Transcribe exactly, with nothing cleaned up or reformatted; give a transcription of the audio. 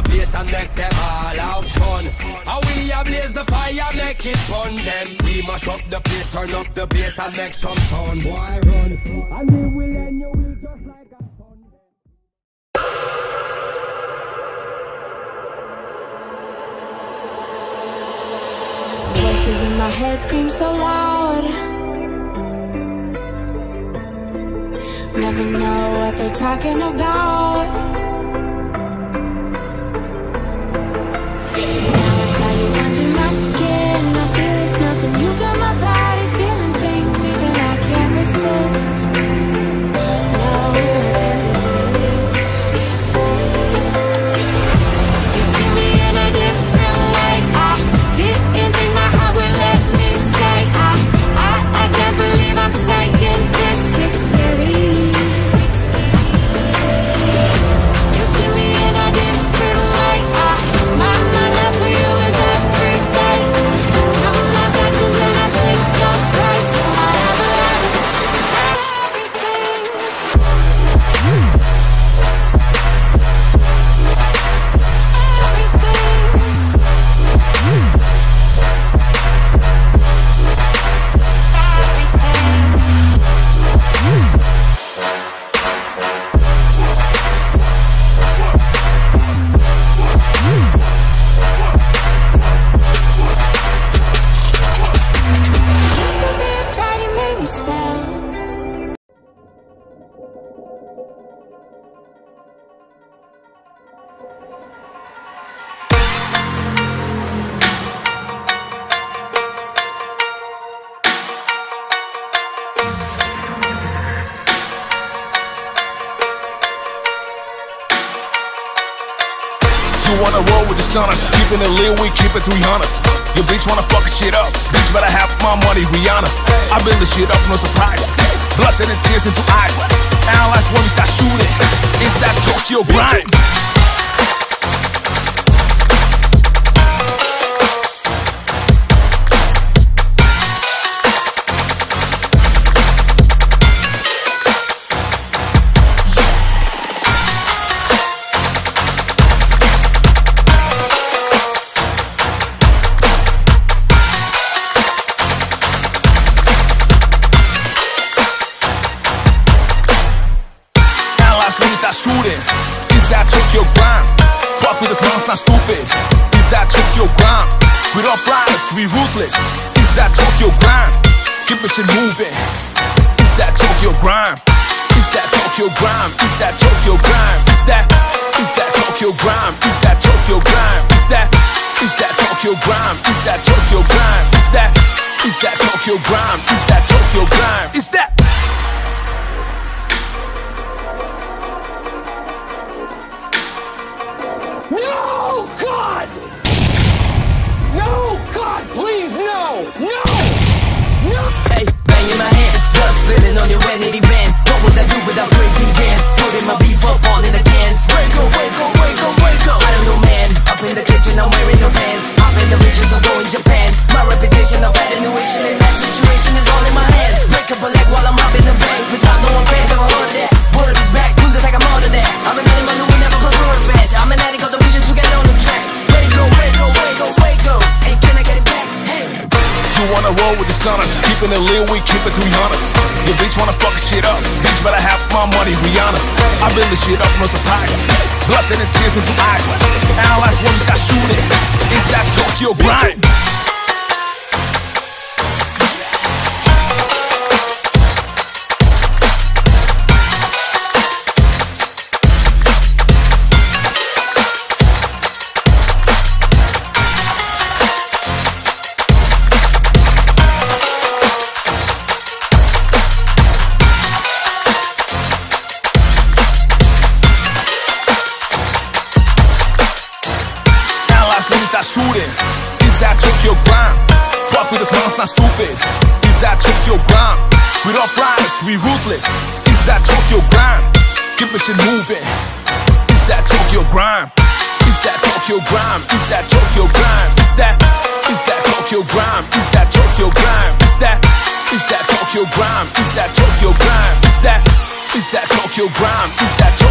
place and make them all have fun. How we a blaze the fire, make it fun. Them we mash up the place, turn up the bass and make some sound. Boy run, and we will end your week just like a fun. Voices in my head scream so loud. Never know what they're talking about. Now I've got you under my skin. I feel it's melting. You got my body feeling things even I can't resist. No, I can't resist. You see me in a different light. I didn't think my heart would let me stay. I, I, I can't believe I'm saying this. It's scary. You see me in a different light. I, my, my love for you is everything. I'm not passing when I sing your praise. I have a lot of everything. Used to be a Friday, made me spell. You wanna roll with the stunners, keeping it real, we keep it three hundred. Your bitch wanna fuck shit up, bitch better have my money, Rihanna. I build this shit up, no surprise. Blood, sweat, and tears into eyes. Analyze when we start shooting. It's that Tokyo grind. Shooting, is that Tokyo grind? Fuck with us, man's not stupid. Is that Tokyo grind? We don't flyers, we ruthless. Is that Tokyo grind? Keep the shit moving. Is that Tokyo grind? Is that Tokyo grind? Is that Tokyo grind? Is that, is that Tokyo grind? Is that Tokyo grind? Is that, is that Tokyo grind? Is that Tokyo grind? Is that, is that Tokyo grind? Is that Tokyo grind? Is that? No, God! No, God, please, no! No! No! Hey, bang in my hand, blood spilling on your red nitty band. What would I do without crazy can? Putting my beef up all in the cans. Waco, Waco, Waco, Waco. I don't know, man. Up in the kitchen, I'm wearing no pants. I'm in the visions of going Japan. My reputation, I've had intuition, and that situation is all in my hand. Break up a leg while I'm up in the bank. Without no one paying, never heard that. Word is back, prove that I got more than that. I'm an animal who never prefer a rat. I'm an addict of the vision to get on the track. Waco, Waco, Waco, Waco. Hey, can I get it back? Hey. You wanna roll with the stunners, keeping it real, we keep it three hundred. Your bitch wanna fuck shit up, bitch better have my money, Rihanna. I build this shit up, no surprise. Blood, sweat, and tears into eyes. Analyze when we start shooting. Is that Tokyo grind? Start shooting. Is that Tokyo grind? Fuck with us, man's not stupid. Is that Tokyo grind? We don't flyers, we ruthless. Is that Tokyo grind? Keep the shit moving. Is that Tokyo grind? Is that Tokyo grind? Is that Tokyo grind? Is that, is that Tokyo grind? Is that Tokyo grind? Is that, is that Tokyo grind? Is that Tokyo grind? Is that, is that Tokyo grind? Is that Tokyo